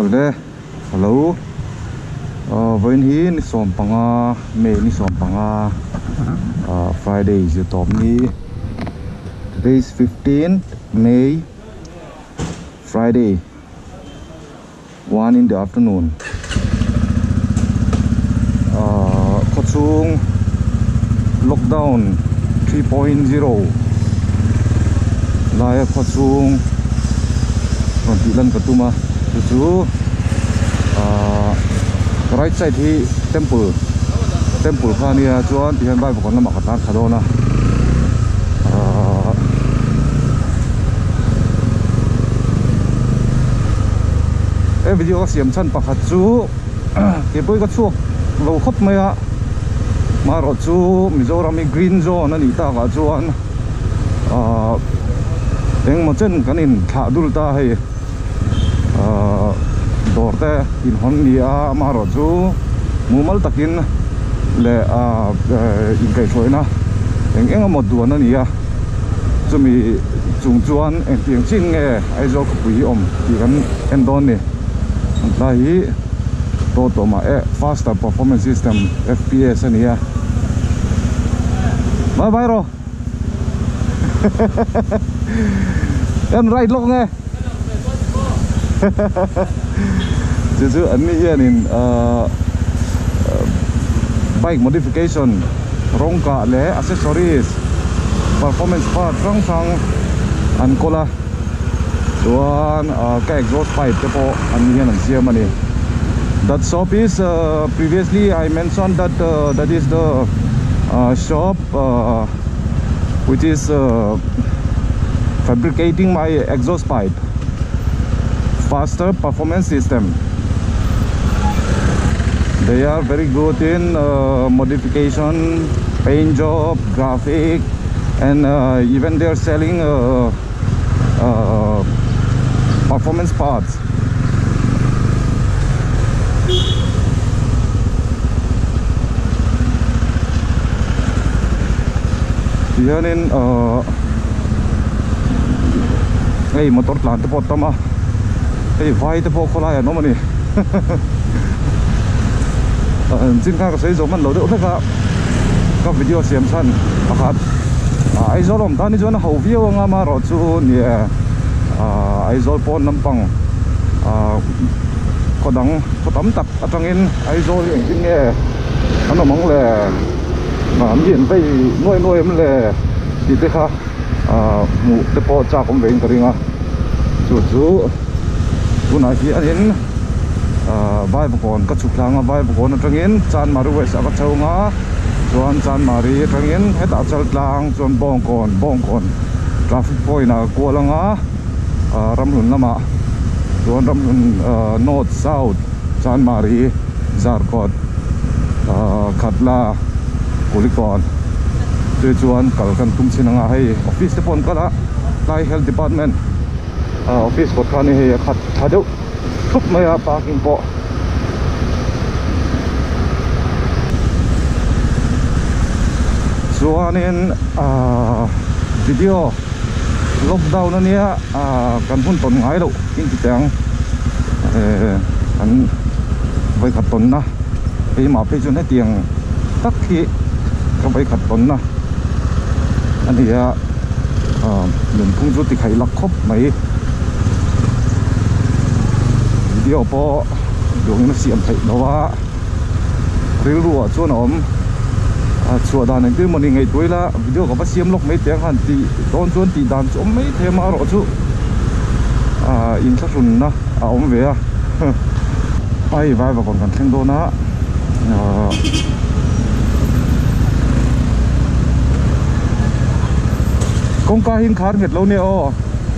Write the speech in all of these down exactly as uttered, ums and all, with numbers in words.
Today, hello. Uh, when he ni som panga, May ni som panga. Uh, Friday is the top ni. Today is fifteenth May. Friday. One in the afternoon. Uh, Kotsung lockdown three point oh. Laya Kotsung. Tilan Katuma. Itu uh, right side hi temple temple khania chuan tihan bai bakon lama khatan khadona uh, e video siam chan pakhat chu ke poi ka chuak lo khop maya maro chu Mizoram green zone ani ta ka chuan uh, eng mo chen kanin tha dul ta hei Uh, dorte in hondia maro chu mumal takin le a in kai choina eng eng mo duan ania chumi chung chuan eng tiang ching nge ai zo pui om ti kan endon ni la hi to to ma e faster performance system F P S ania bye bye ro em right lok nge chứ chứ ấn hiện in bike modification rong cả lẽ accessories performance part rong sang an cola chuan cái exhaust pipe te po an hian an siam ani. That shop is uh, previously I mentioned that uh, that is the uh, shop uh, which is uh, fabricating my exhaust pipe. Faster performance system. They are very good in uh, modification, paint job, graphic, and uh, even they are selling uh, uh, performance parts. Here in uh, hey motor plant po tama. Hey, vai te po khola ya no mani. Jin ka ka sei zo man lo de ka ka video siam san pakhat. Ai zo lom ta ni jona ho view nga ma ro chu ni ai zo pon nampang kodang kodam tak atangin ai zo eng tin nge ano mong le ma mien pai noi noi am le ti te kha mu te po cha kom vein karinga chu chu Kuna hi anin vai bakon ka chuklanga vai bakon atangin chan maru wes aka chaunga chuan chan mari atangin heta chal tlang chuan bongkon bongkon traffic point a kolanga ramlun lama chuan ramlun north south chan mari Zarkot Khatla Kulikon tu chuan kalkan tumchinanga hei office te pon kala Thai Health Department Uh, office ko thani he khat thadu thup maya parking po chuanin uh, video lockdown ania uh, kan hun ton ngai lo king kitang eh an vai khat ton na pe ma pe chun he tiang tak hi ka vai khat ton na ania uh, lun phung ju ti khai lak khop mai video po đường nó xiêm thấy đó rêu rùa cho nó chùa đàn này cứ một ngày tuổi là video có bắt xiêm lốc mấy tiếng hẳn thì đón chuôn thì đàn chỗ mấy thêm mà rõ chú à in sát sùn na à ông về à ai vai và còn cần thêm đô na công ca hình khát nghiệt lâu nè ô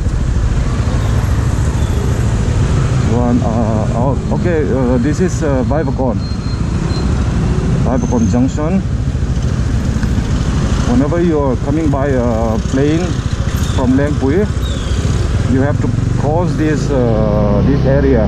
One, uh, oh, okay, uh, this is uh, Vivacon Vivacon Junction. Whenever you are coming by a plane from Lengpui, you have to cross this uh, this area.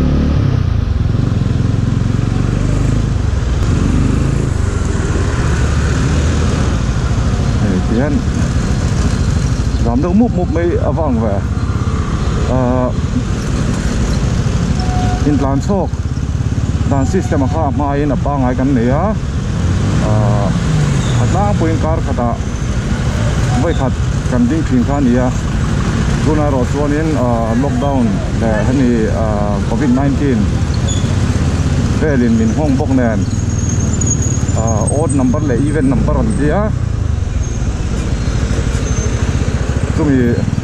Thì anh làm đâu mục mục mấy vòng về. in tlan chok dan system kha mai in apa ngai kan nia atlang puin kar khata vai khat kan ding thin kha nia tuna ro chuanin lockdown le hani covid nineteen velin min hong bok nen odd number le even number an dia chumi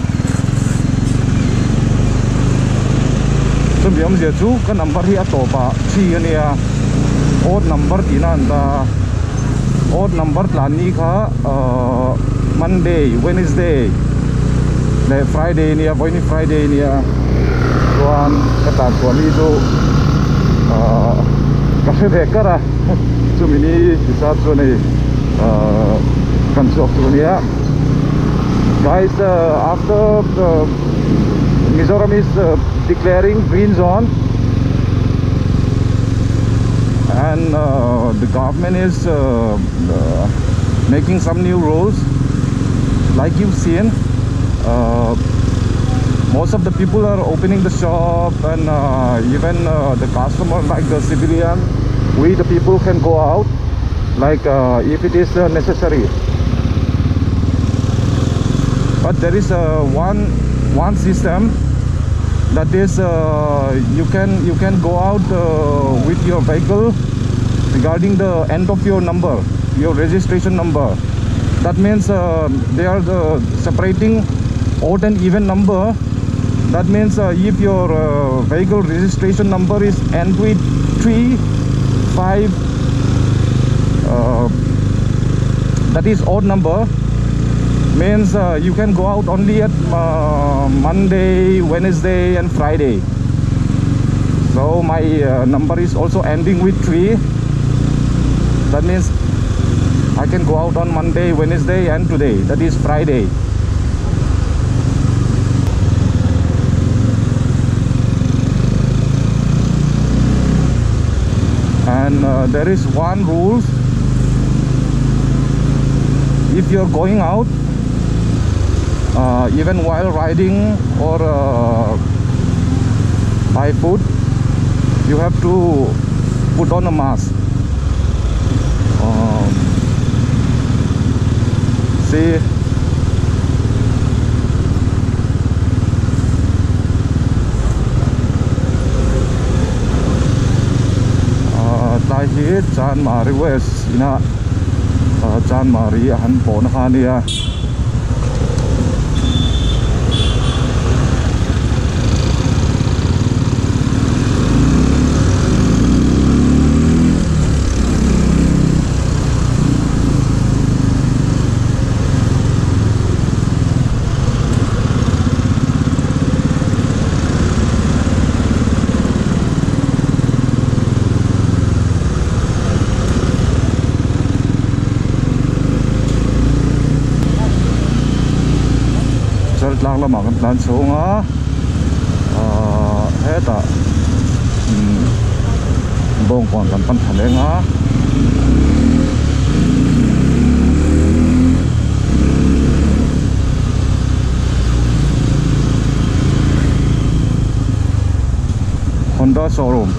chumi am je chu ka number hi atopa thi ania odd number tinan da odd number tlan ni kha Monday Wednesday le Friday nia voini Friday nia chuan ka ta chuan ni chu ka se de kara chumi ni sa chu nei kan chok chu nia guys uh, after the Mizoram is uh, declaring green zone and uh, the government is uh, uh, making some new rules like you've seen. Uh, most of the people are opening the shop and uh, even uh, the customer like the civilian, we the people can go out like uh, if it is uh, necessary. But there is a uh, one one system that is uh, you can you can go out uh, with your vehicle regarding the end of your number, your registration number. That means uh, they are the separating odd and even number. That means uh, if your uh, vehicle registration number is end with three five, uh, that is odd number, means uh, you can go out only at uh, Monday, Wednesday and Friday. So my uh, number is also ending with three. That means I can go out on Monday, Wednesday and today, that is Friday. And uh, there is one rule: if you're going out uh, even while riding or uh, by foot, you have to put on a mask. Um, see, tai hi Chan Mari West ina Chan Mari han pon khania lang lama kan plan sunga heta bong kon kan pan thalenga Honda showroom.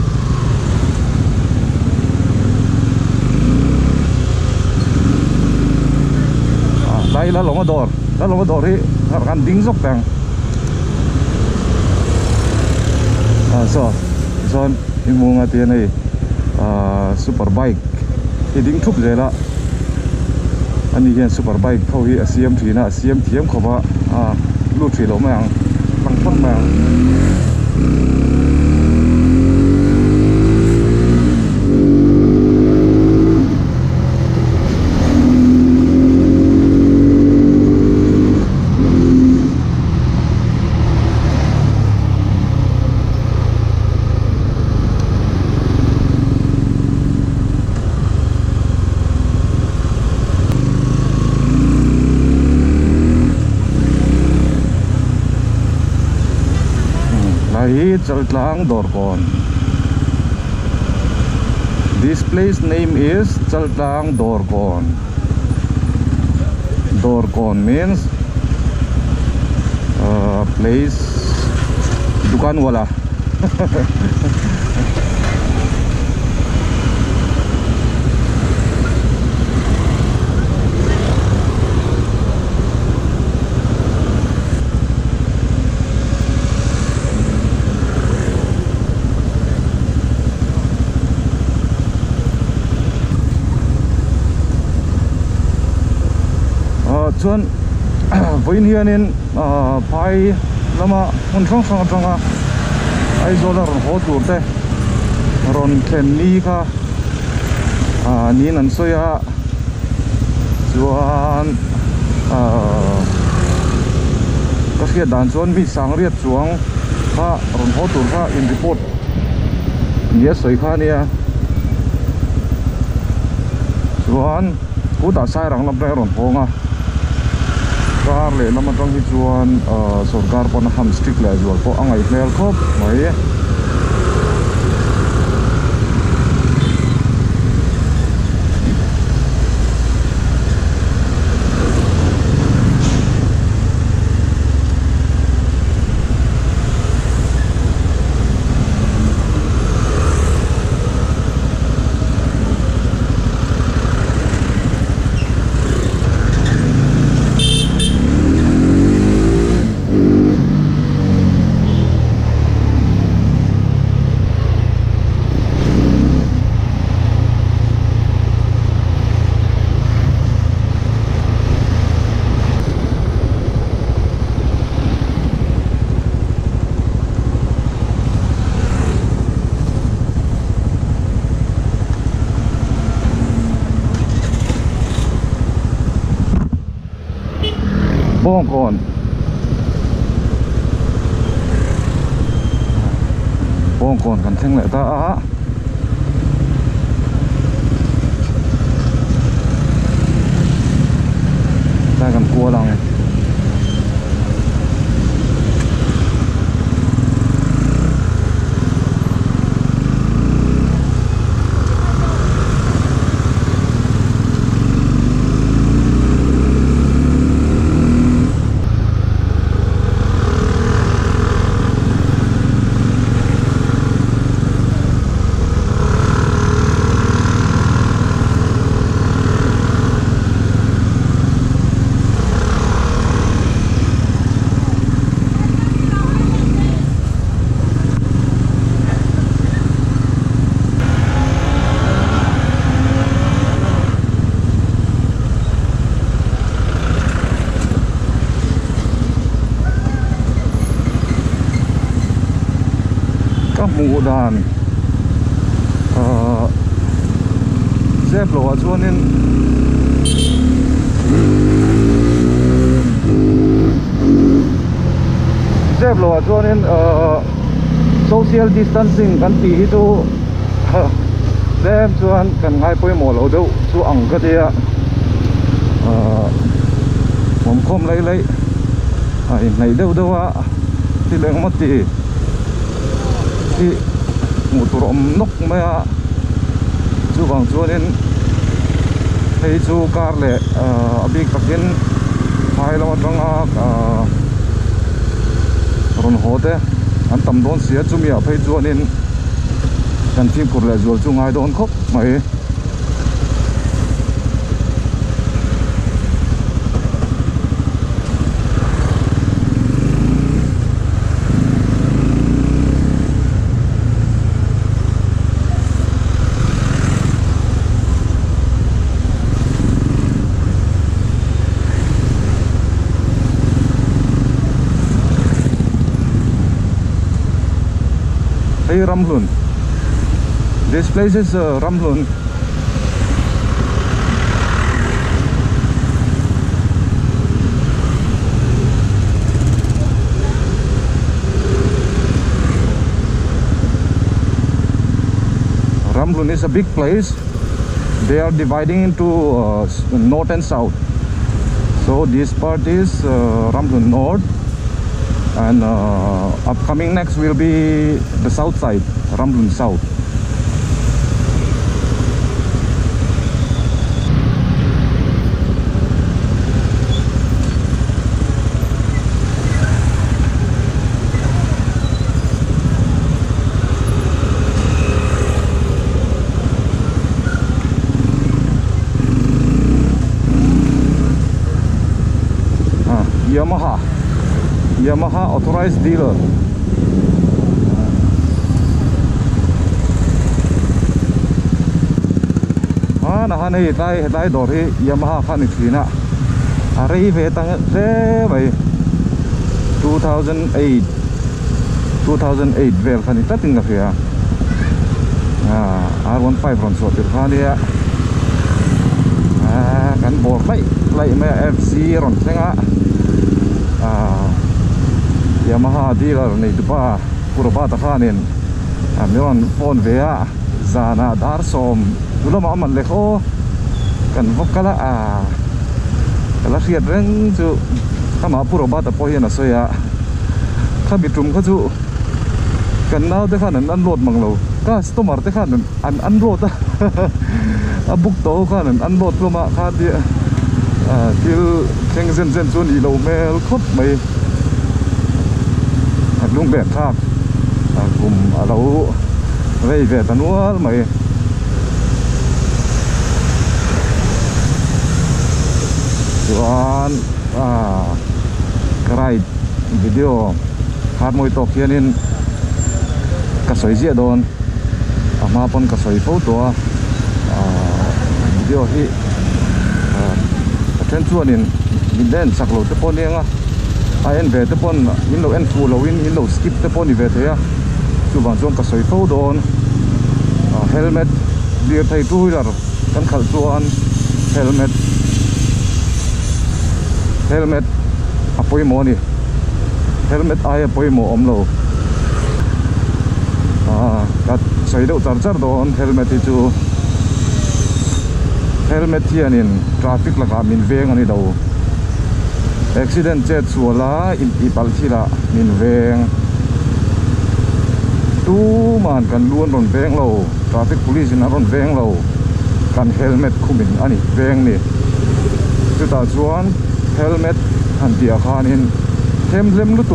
À, đây là lồng đỏ, là lồng đỏ thì kan ding sok tang. À, so, son, yung mga tiyan ay superbike. Hiding truck zela. Ani yan superbike kau hi C M three na C M T M ko ba ah lu tri lo mang pang pang mang. Chaltlang Dorkon. This place name is Chaltlang Dorkon. Dorkon means uh, place dukan wala. chuan voin hianin phai lama hun thong thong thonga ai zola ron ho tur te ron thlen ni kha a ni nan soya chuan a ka khia dan chuan mi sang riat chuang kha ron ho tur kha in report ni soi kha nia chuan ku ta sai rang lam re ron honga car le lama tang hi chuan sarkar pon ham strict le zual po angai hmel khop mai bong kon bong kon kan theng le ta a ta kan cua lang mu dan xếp lộ cho nên xếp lộ cho nên social distancing kan ti hi tu dem chuan kan ngai poi mo lo deuh chu ang ka tia mom khom lấy lấy ai nei deuh deuh a ti leng ma ti thì một tổ ôm nóc mà chú bằng chú nên thấy chú car lệ bị các cái hai là trong à rồi hồ thế anh tầm đón xía chú mía thấy chú nên cần phim của lệ rồi chú ngay đón khóc mày Hey, Ramhlun. This place is uh, Ramhlun. Ramhlun is a big place. They are dividing into uh, north and south. So this part is uh, Ramhlun North. And uh, upcoming next will be the south side, Ramhlun South. Yamaha Yamaha authorized dealer à na han ei tai tai dor hi Yamaha khan thina arei ve tang re bai two thousand eight two thousand eight vel khan ta ting ka fia à R fifteen ron so tir khan dia à kan bor lai lai me F C ron senga à Yamaha dealer nei tupa pura pa ta khanin a miron phone ve a zana dar som ulama man le kho kan vokala a kala riat reng chu kama pura ba ta pohian a soya khabi tum kha chu kan naw te khan an load manglo customer te khan an an load a book to khan an load loma kha ti a til theng zen zen chu ni lo mel khop mai a lung ben thak a kum a lo vei ve tanual mai chuan à cái video hát môi to khianin ka soi zia don ama pon ka soi photo à video hi à ten chuanin min den saklo te pon enga a en ve te pon in lo en fu lo in in lo skip te pon i ve the ya chu bang chuan ka soi pho don helmet clear thai two wheeler kan khal chuan helmet helmet apoi mo ni helmet ai apoi mo omlo à kat sai do char char don helmet hi chu helmet hianin traffic la ka min veng ani do accident che chuala in i pal thila min veng tu man kan luan ron veng lo traffic police in ron veng lo kan helmet khumin ani veng ni chu ta chuan helmet han dia khanin them lem lutuk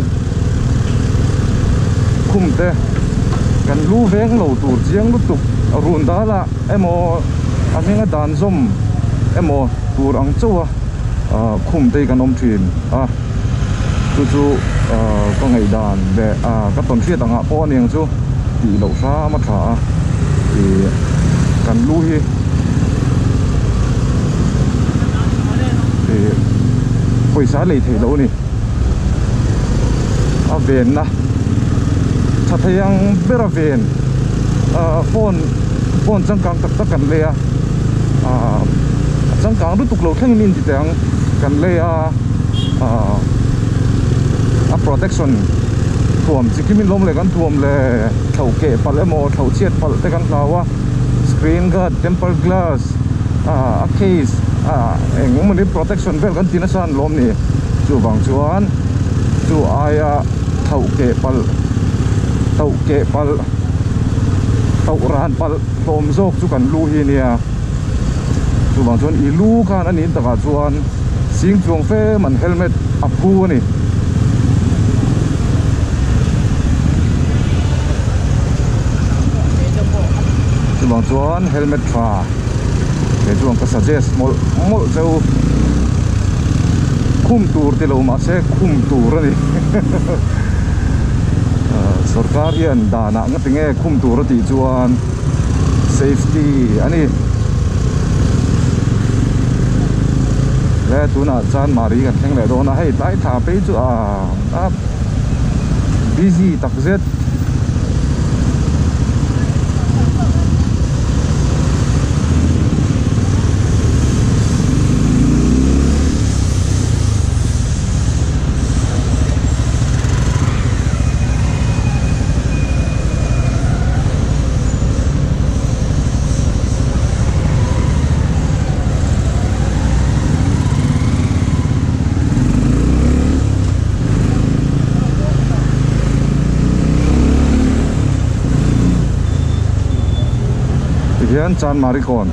khumte kan lu veng lo tur chiang lutuk run dala emo amenga dan zom emo tur ang chowa khum te kan om thin a chu chu ko ngai dan be a ka ton thia tanga po niang chu ti lo sa ma tha ti kan lu hi pойसा lấy thế đâu nè, à ven na, thật hay yang bera ven, à phone phone chẳng càng tất tất cần lấy à, chẳng càng lúc tục lâu thanh niên thì tiếng cần lấy à, à protection, thuồng chỉ khi mình lom lấy cái thuồng lấy thầu kệ, phải lấy mò thầu chết, phải lấy cái nào à, screen guard, tempered glass, à case à em muốn đi protection vel kan tina san lom ni chu bang chuan chu aya thau ke pal thau ke pal thau ran pal lom zok chu kan lu hi nia chu bang chuan i lu kan anin taka chuan sing chuang fe man helmet apu ni chu bang chuan helmet tra cái chuông có suggest mol mol châu khum tur thì lâu mà sẽ khum tur rồi सरकार hian dana nga tinge khum tur ti chuan safety ani le tuna chan mari kan theng le do na hei tai tha pe chu a a busy tak zet hian chan mari kon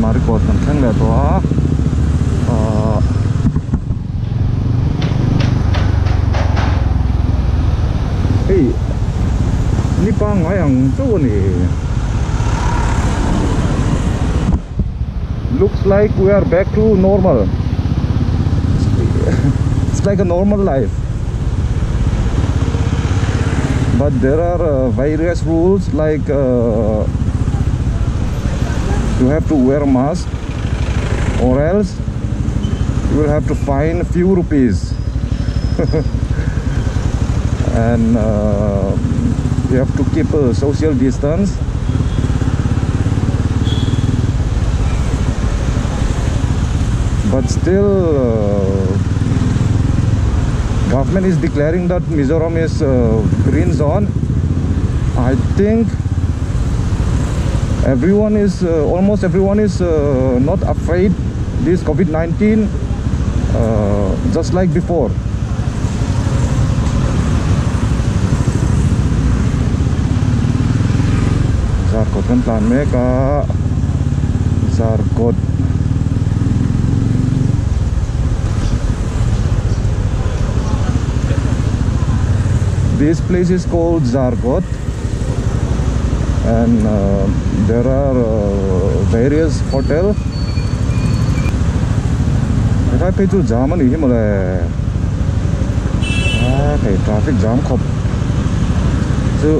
มาริโกดมันแข็งเลยตัวเฮ้ยนี่ปังไงอย่างตัวนี่ looks like we are back to normal. It's like a normal life, but there are uh, various rules like uh, you have to wear a mask or else you will have to fine a few rupees. And uh, you have to keep a social distance. But still uh, government is declaring that Mizoram is uh, green zone. I think everyone is uh, almost everyone is uh, not afraid this COVID nineteen uh, just like before. Zarkot kan plan mereka Zarkot. This place is called Zarkot, and uh, there are uh, various hotels. Cái phải chú jam anh ấy mà là à cái traffic jam khop chứ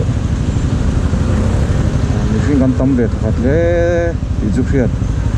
mình phải quan tâm về thật đấy đi du lịch.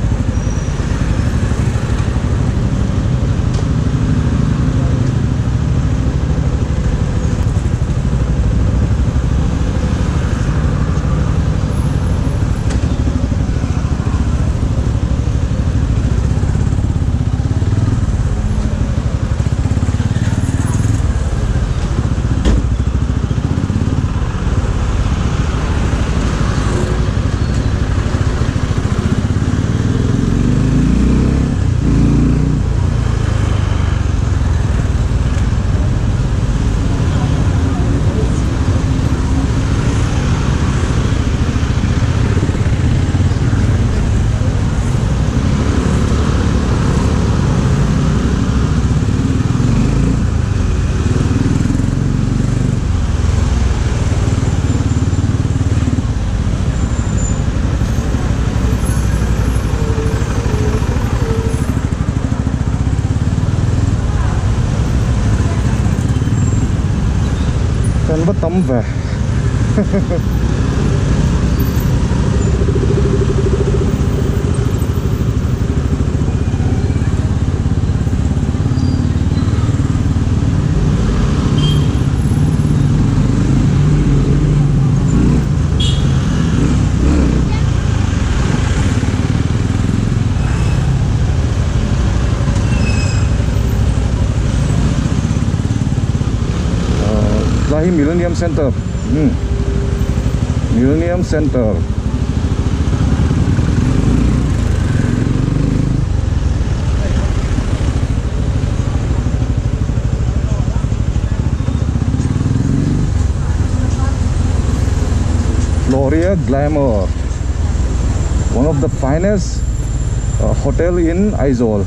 Tên bắt tấm về. Lahi Millennium Center. Hmm. Millennium Center. Floria Glamour, one of the finest uh, hotel in Aizawl.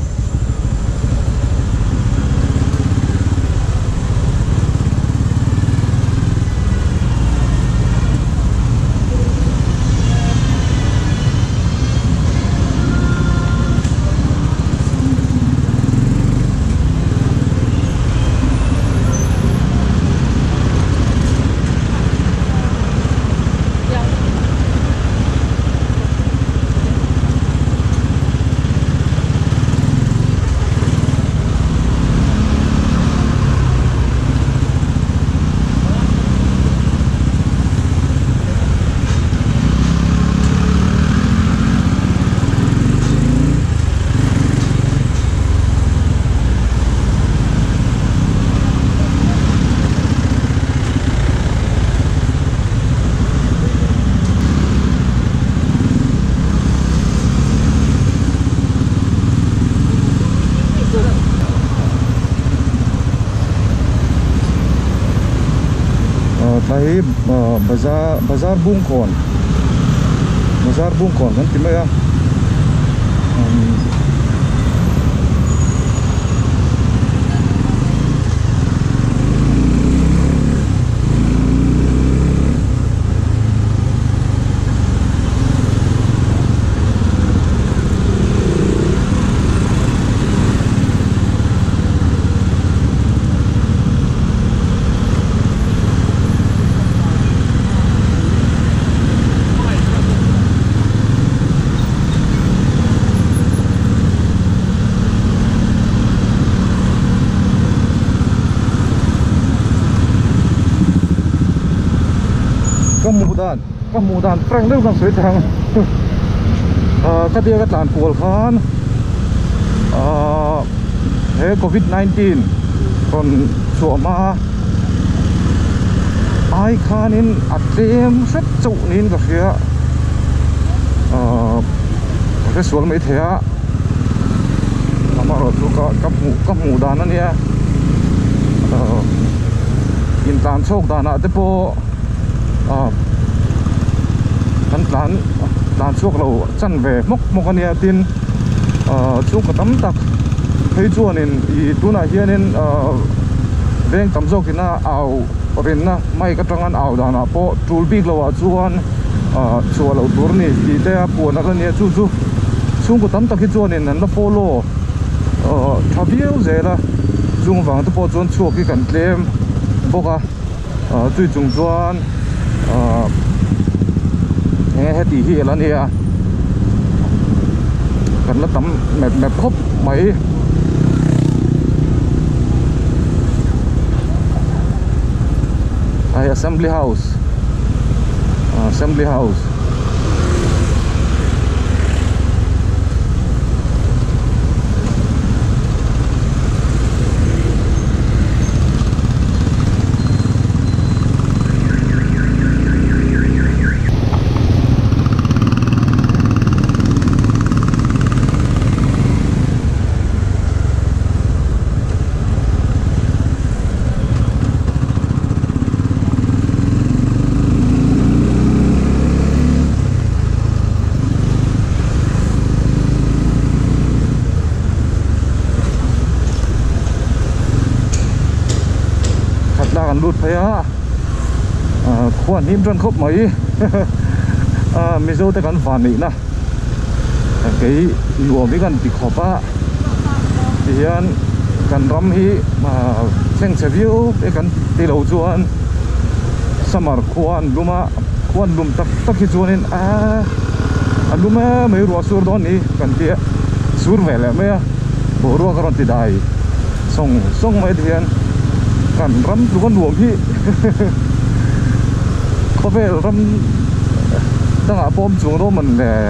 Tahi uh, bazar bazar Bungkon, bazar Bungkon kan timnya ya. Kemudian, kemudian Frank itu kan sulit yang ketika kita lakukan eh COVID nineteen kon suama ai kanin atlem set cuk nin ka khia eh ka sual mai thea amaro tu ka kamu kamu dana nia in tan chok dana te po kan tlan tlan chuak lo chan ve mok mok ania tin chu ka tam tak hei chuanin i tuna hianin veng tam zok ina au rin na mai ka tangan au dana po tul big lo wa chuan chu lo tur ni ti te pu na la nia chu chu chung ko tam tak hi chuanin an la polo thabiu zela chung wang te po chuan chuak ki kan tlem boka tui chung chuan nghe hết tí hi là nia cần là tấm mẹp mẹp khóc mấy ai assembly house assembly house lụt phải á khoan hiếm chân khóc mấy mình dâu tay cắn phản nị nè cái lùa với gần bị khóc á thì hiện cần rắm hi mà xem sẽ view để cần tì lâu chuan samar khoan luma khoan lum tak tak hi chuan in à luma mấy rùa sur đó nị cần tia sur về lại mấy bộ rùa cái tì đài song song mấy thì hiệnกันรำลูกหลวงพี่เขาไปรำตั้งแต่ป้อมจูงโรมันแหละ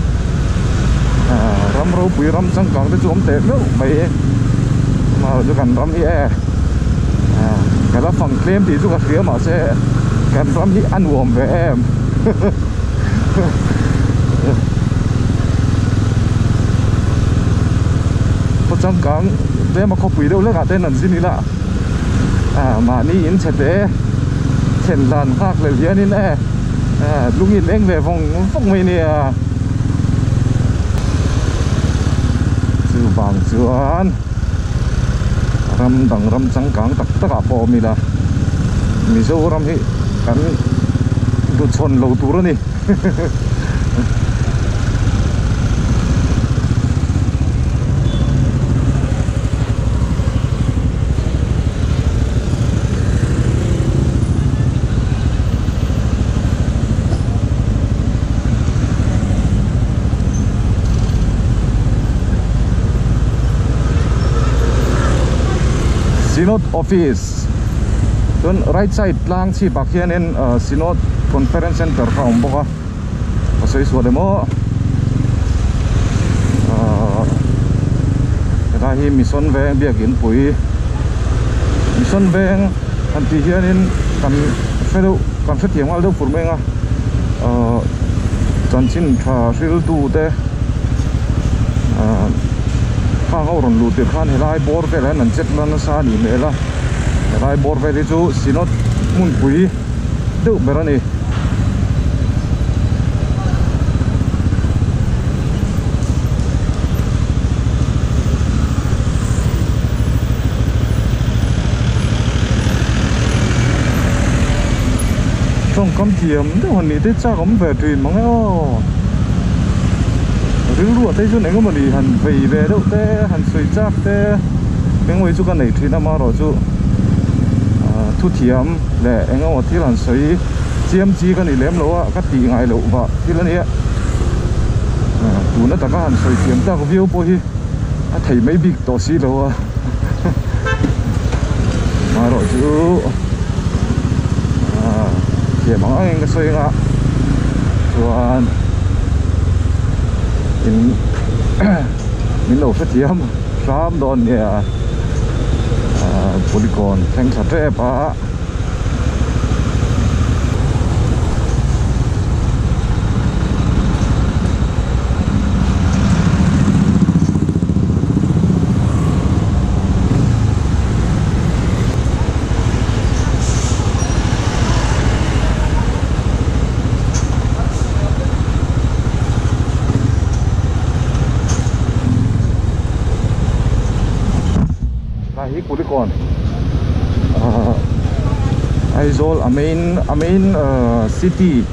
รำเราปุ๋ยรำสังกังที่จูงเตะเนาะไปมาดูกันรำที่แอกันแล้วฝั่งเคลมที่จูงกับเสียมาเสียกันรำที่อันวอมไปแอมพอจังกังเดี๋ยวมาเขาปุ๋ยเดี๋ยวเลิกอาเต้นนั่นสินี่ละmà ni in chật đấy chèn làn khácเลยเยอะนี่แน่ลุงอินเองvề phòng phòng mình nè chữ bảng chuan ram đằng ram trắng cáng tất tất cả bộ mi là mi dâu ram hi cắn đột chôn lâu tú rồi nè Synod office don right side lang chi bak hian in Synod conference center ka awm bawk a pasoi sual emaw heta hi mission veng biakin pui mission veng an ti hian in kan felu kan fe tiang mal deuh fur menga chan chin tha hril tu teข้างเขาหล่นหลุดติดข้างเฮลัยบอร์ไปแล้วนั่นเจ็ดล้านซาดีเมล่ะเฮลัยบอร์ไปที่จูสินอดมุนปุยดูเบรนี่ con thiểm thế hồi ní tết cha cũng về truyền mà nghe ô rừng lụa tây chỗ này có mà đi hẳn về về đâu thế hẳn suy chắc thế cái ngôi chỗ cái này thì nó mà rồi chỗ thu thiểm lệ anh ngồi thì hẳn suy chiếm chi cái này lém lỗ á cái tì ngày lỗ vợ thì là này tụi nó ta có hẳn suy thiểm ta có view bôi thấy mấy big tổ xí đâu à mà rồi chứ thì mong anh cái xoay ngã rồi mình mình lâu phát triển sớm đón nè polygon thành thật trẻ ba hi polygon Aizawl a main a main city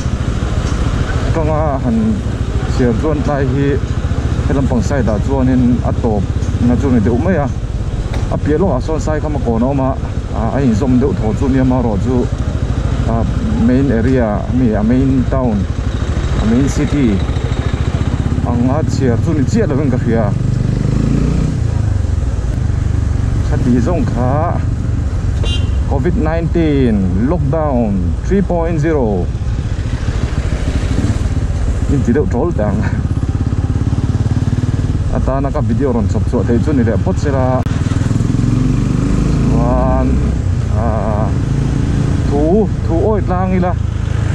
tanga han siar chuan tai hi helampang sai da chuan in atop na chu ni deuh mai a a pialo a son sai kama ko no ma a in zom deuh tho chu mi ma ro chu main area mi a main town a main city anga siar chu ni chiat lovin ka khia thì dòng khá covid nineteen lockdown three point zero nhưng chỉ đậu trốn tàng à ta nó có video rồi sập sụt thì chút này để post ra và thú thú ôi lang đi là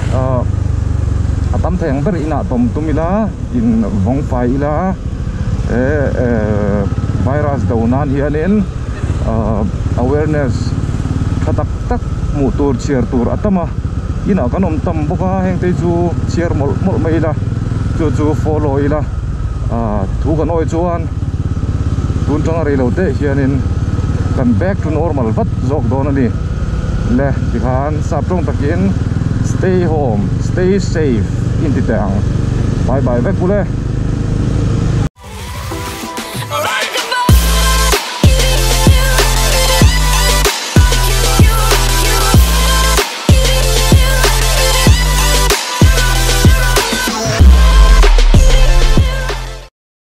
à tấm thèn rất là tôm tôm đi là in vòng phải là virus đầu nan hiện lên Uh, awareness khatak tak mu tur cheer tur atama ina kanom tam boka heng te chu cheer mol mol mai la chu chu follow ila a thu kan oi chuan tun tanga re lo te hianin kan back to normal vat jok don ani le ti khan sap tong takin stay home stay safe in ti tang bye bye vek pule